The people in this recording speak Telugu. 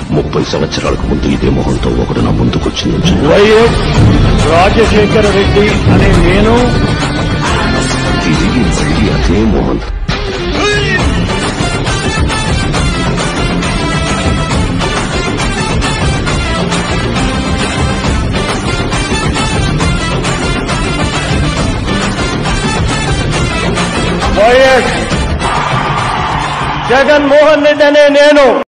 30 సంవత్సరాలకు ముందు ఇదే మొహంతో ఒకడు నా ముందుకొచ్చి నుంచి వైఎస్ రాజశేఖర రెడ్డి అనే నేను తిరిగి మళ్ళీ అదే మొహం వైఎస్ జగన్మోహన్ రెడ్డి అనే నేను